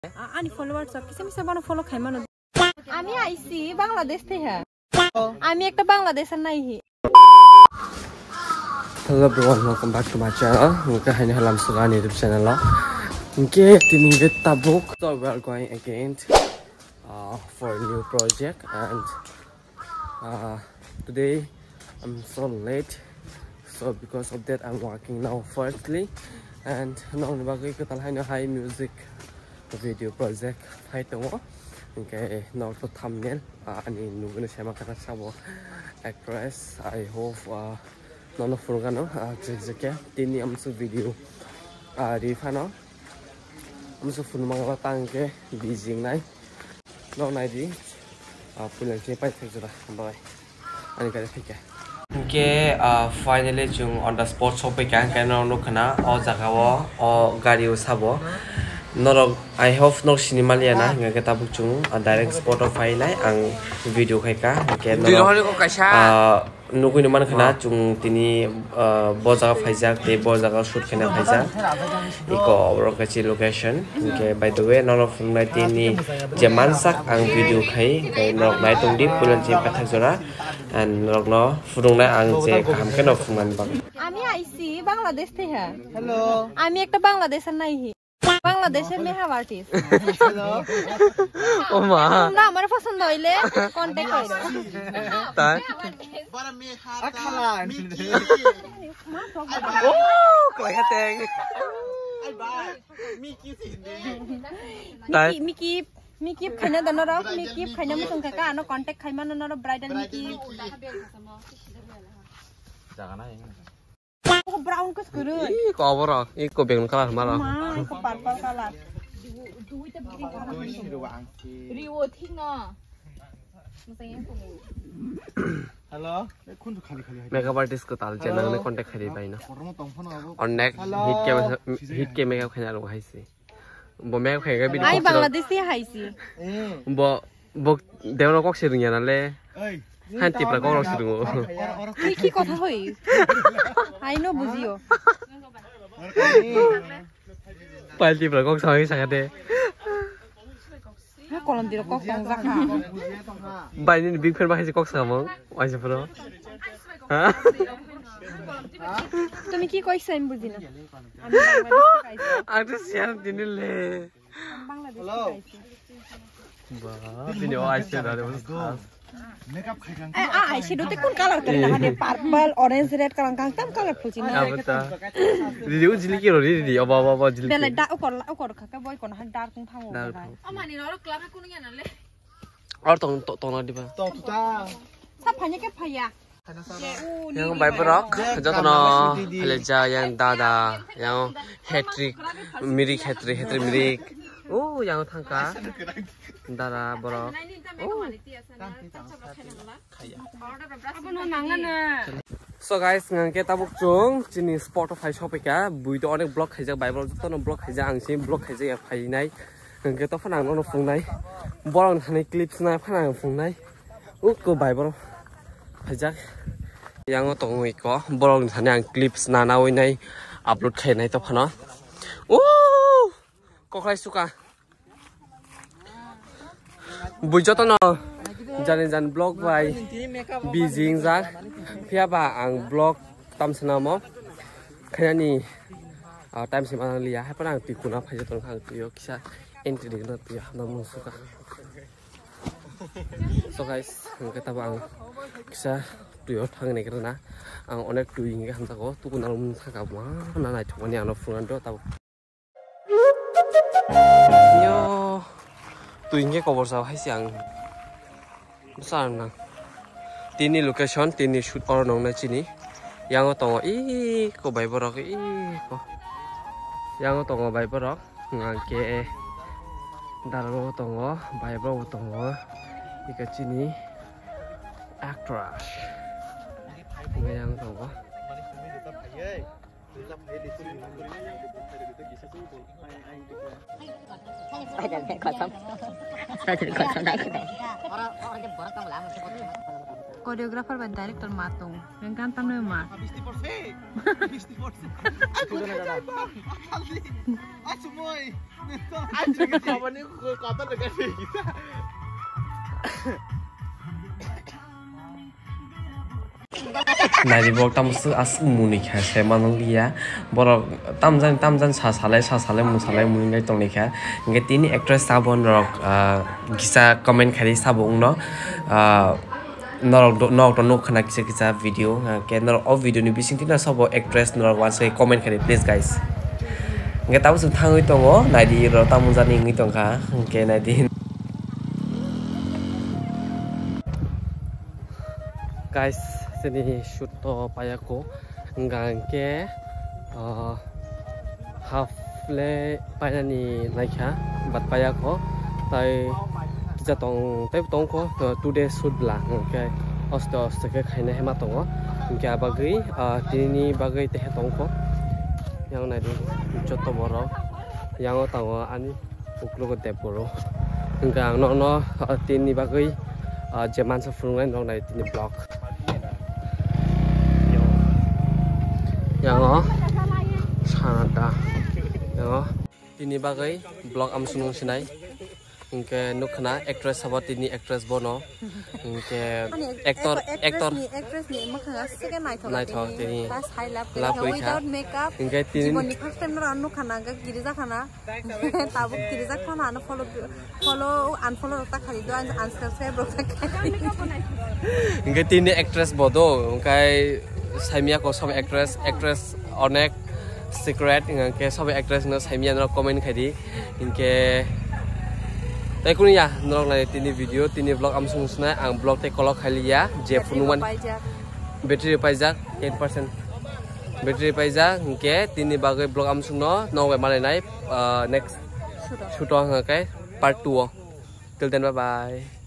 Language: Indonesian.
Ani followers of किसी में से बना follow खाई मानो आमी आईसी बांग्लादेश थे है आमी एक तो बांग्लादेश नहीं ही Hello everyone, welcome back to my channel. Mungkin hanya halam suka YouTube channel lah. Mungkin ini kita book. So we are going again for a new project and today I'm so late. So because of that I'm working now firstly and now bagi kita hanya high music video project hai tunggu. Okay, now to thumbnail. Ani nunggu siapa kata siapa actress. I hope nono furgano jejak tini amsu video rifano amsu fun mangala tangke Beijing nai no nai di pulang cepat saja bye ani kali fikir okay finally jung on the spot shopping kan nono kena o jagawo o gari usabo norok I hope no cinema liana hingga kita bukjung direct spot of file ang video kaika okay nukui numan kena cung tini bojaga faijak te bojaga shoot kena faijak iko rokachi location okay by the way none of my tini jemansak ang video khai kai nok nai tungdi pulan je pathak jora and nok no furung nai ang je kam kena fungan bang आमी आईसी बांग्लादेश थे है हेलो आमी एक तो बांग्लादेश नहीं ही बांग्लादेश में है आर्टिस्ट हेलो ओ मा ना हमारे पसंद होइले कांटेक्ट करो ता बड़ा में हाथ मिकी ओ कोई हतेंग आई बाय मिकी सिंदे मिकी खाना दनो रो मिकी खाना मुसुं का आनो कांटेक्ट खाइमा ननो ब्राइडल मिकी जागाना को ब्राउन को स्कुरु iko aboro iko begun kalar mala को पर्पल कलर रिवो ठीक न हेलो कुन खाली खाली makeup artist ko tal channel ne contact khari baina on neck hit ke makeup khana lo haisi bo makeup khaiga video आई बांग्लादेशी हाइसी bo deono kok sirung yana le ओइ han tipla kok ro sirung की কথা হই आई नो बुझियो pal tipla kok sai sagade ha kolom diro kok tong zakha bai ni big fan ba haisi kok samong aise pro ha তুমি কি কইছ আমি বুঝিনা আমি বাংলাদেশ খাইছি agta siar dinile বাংলাদেশ খাইছি ba video aise dare bas makeup खाइगां eye shadow ते कोन कलर करे ना हने पर्पल ऑरेंज रेड कलर कांग तम कलर फुजिन abata didi ujili ki ro didi aba jili बेले डा उकर खका बय कोन हन डार्क थांगो अमानि न क्लाब कुन यानाले aur tong na diba तो तुता सा फाने के फाया yang bai brok jotono haleja yang dada yang hattrick mirik hattrick mirik oh yang thangka dara borok so guys ngangke tabuk chung chini Spotify shopika buido onek blog khaijak bai blog jotono blog khaijak ang sim blog khaijak ya phainai ngangke to phanang no fungnai borong thani clips na phanang fungnai ko bai borok khaijak yang tongoi ko borong thani ang clips na na oinai upload khainai to phano koklai suka bujotono jan blog bai Beijing jak phiaba ang blog tamsanamo khayani time sim ang liya ha parang tikuna phajaton khang tuyo kisa entry na tuya namu suka so guys ngata bang kisa tuyo thang ne krana ang onek tuing ga hamta ko tukuna lum thaka ma na nai thoni ano fungan do tabu yo tuing ge cover sa hai siang san na tini location tini shoot or nong na chini yang tongo ko bai borok ko yang tongo bai borok ngake daro tongo bai borok tongo ika chini actress yang tongo Ada koreographer ba director matong yang kan tamne ma 50% aku tidak Acumoy anjing kawan ini kota dekat kita Nadi bok tam su as muni kha se manong dia borok tamjan sa salai muni ngai tong lekha nge tini actress sabon rok gisa comment khari sabong no nok khana kisa video ke nor of video ni bising tina sabo actress nor wan say comment khari please guys nge taw su thangoi tongo nadi ro tamunjan ni ngi tong kha ke nadi guys sini shoot to payako ngangke half le payani naikha bat payako tai kita tong ko 2 days shoot bla ngke osto ke khaina hema tongo ngke abagui tini bagai te tongko yang nadi joto boro yang tawo ani uklo ko teporo ngka no tini bagai jaman sa frungan no nai tini block yang sanada yang tini bagai blog amsunung sinai ingke nukna actress sabat tini actress bono ingke actor ni makha second night tini plus high lap without makeup ingke tini ni first time ra nukna ga girija khana tabu girija khana na follow unfollow ta khali do unsubscribe ro ta ingke tini actress bodo ingkai Saimia ko sob actress onek secret ingke sob actress no Saimia no comment khadi ingke tai kunia norok lai tini video tini vlog amsung sna ang vlog te kolok khalia je funuman battery paijak 10% battery paijak ingke tini bagai vlog amsung no we malai nai next shoot on part 2 till then bye bye